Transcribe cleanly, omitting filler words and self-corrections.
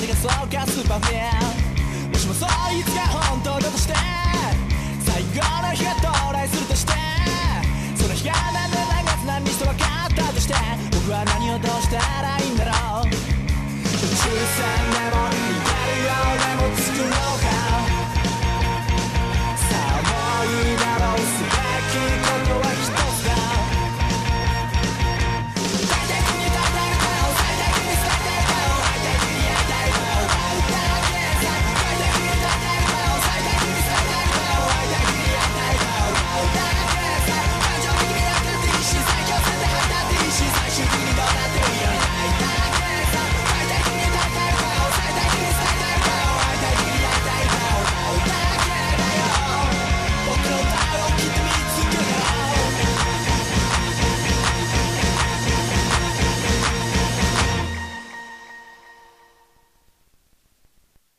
がそうかスーパーフェア、もしもそいつが本当だとして、最後の日が到来するとして、その日が何年何月何日と分かったとして、僕は何をどうしたらいいんだろう。13